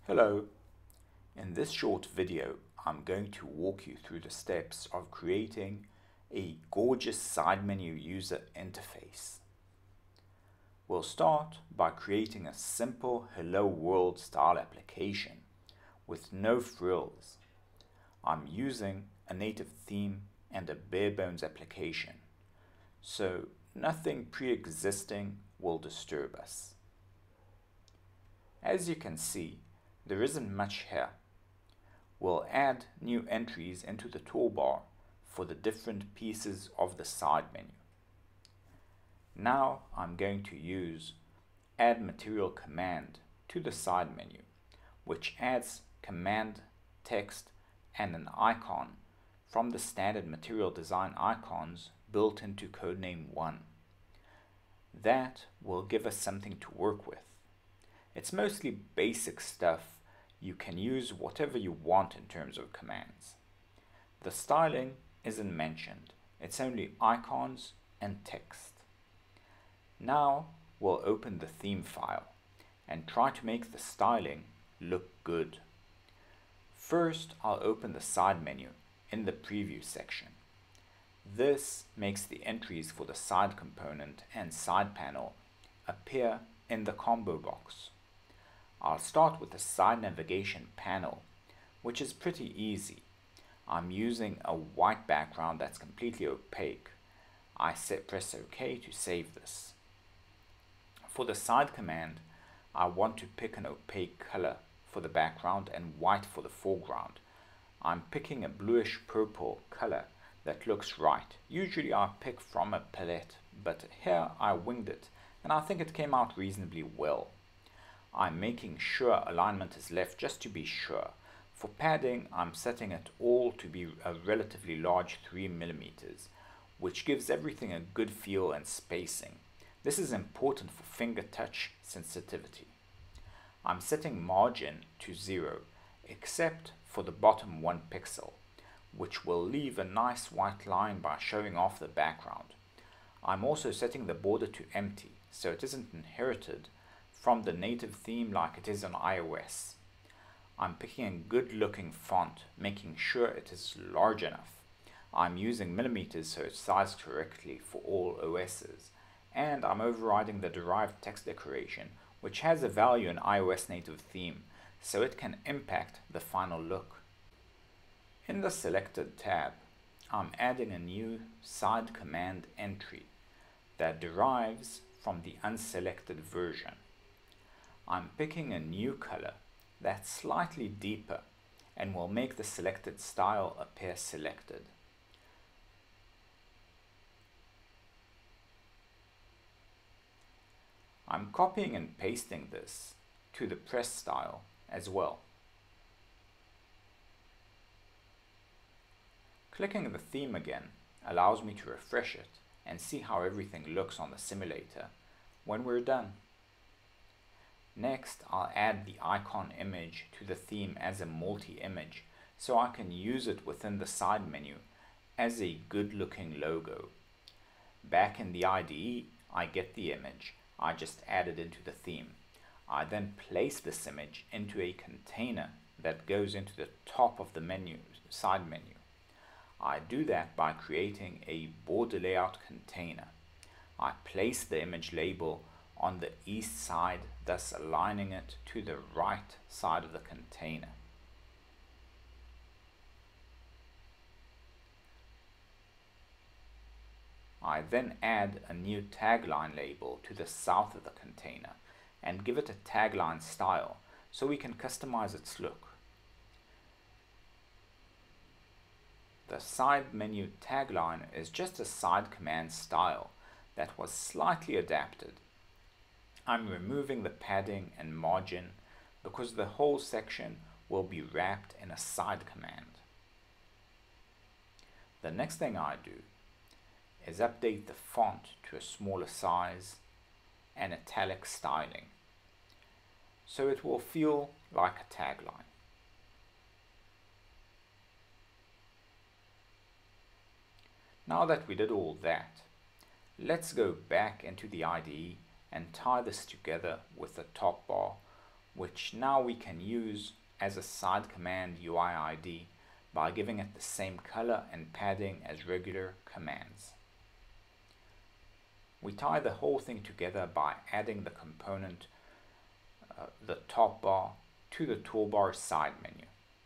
Hello, in this short video I'm going to walk you through the steps of creating a gorgeous side menu user interface. We'll start by creating a simple Hello World style application with no frills. I'm using a native theme and a bare bones application, so nothing pre-existing will disturb us. As you can see, there isn't much here. We'll add new entries into the toolbar for the different pieces of the side menu. Now I'm going to use Add Material command to the side menu, which adds command, text, and an icon from the standard material design icons built into codename 1. That will give us something to work with. It's mostly basic stuff. You can use whatever you want in terms of commands. The styling isn't mentioned. It's only icons and text. Now we'll open the theme file and try to make the styling look good. First, I'll open the side menu in the preview section. This makes the entries for the side component and side panel appear in the combo box. I'll start with the side navigation panel, which is pretty easy. I'm using a white background that's completely opaque. I press OK to save this. For the side command, I want to pick an opaque color for the background and white for the foreground. I'm picking a bluish purple color that looks right. Usually I pick from a palette, but here I winged it and I think it came out reasonably well. I'm making sure alignment is left just to be sure. For padding, I'm setting it all to be a relatively large 3 mm, which gives everything a good feel and spacing. This is important for finger touch sensitivity. I'm setting margin to 0, except for the bottom 1 pixel, which will leave a nice white line by showing off the background. I'm also setting the border to empty, so it isn't inherited from the native theme like it is on iOS. I'm picking a good looking font, making sure it is large enough. I'm using millimeters so it's sized correctly for all OSs, and I'm overriding the derived text decoration, which has a value in iOS native theme, so it can impact the final look. In the selected tab, I'm adding a new side command entry that derives from the unselected version. I'm picking a new color that's slightly deeper and will make the selected style appear selected. I'm copying and pasting this to the press style as well. Clicking the theme again allows me to refresh it and see how everything looks on the simulator when we're done. Next, I'll add the icon image to the theme as a multi-image so I can use it within the side menu as a good-looking logo. Back in the IDE, I get the image I just added into the theme. I then place this image into a container that goes into the top of the side menu. I do that by creating a border layout container. I place the image label on the east side, thus aligning it to the right side of the container. I then add a new tagline label to the south of the container and give it a tagline style so we can customize its look. The side menu tagline is just a side command style that was slightly adapted. I'm removing the padding and margin because the whole section will be wrapped in a side command. The next thing I do is update the font to a smaller size and italic styling, so it will feel like a tagline. Now that we did all that, let's go back into the IDE and tie this together with the top bar which now we can use as a side command UIID by giving it the same color and padding as regular commands. We tie the whole thing together by adding the component, the top bar, to the toolbar side menu.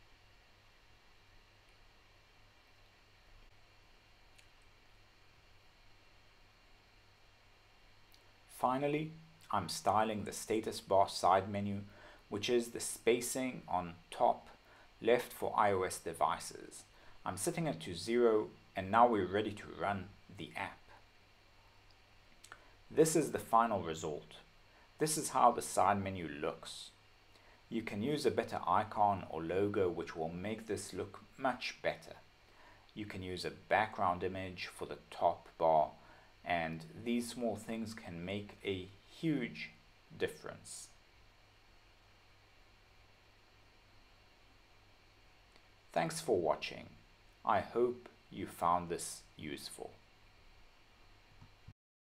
Finally, I'm styling the status bar side menu, which is the spacing on top left for iOS devices. I'm setting it to 0, and now we're ready to run the app. This is the final result. This is how the side menu looks. You can use a better icon or logo which will make this look much better. You can use a background image for the top bar, and these small things can make a huge difference. Thanks for watching. I hope you found this useful.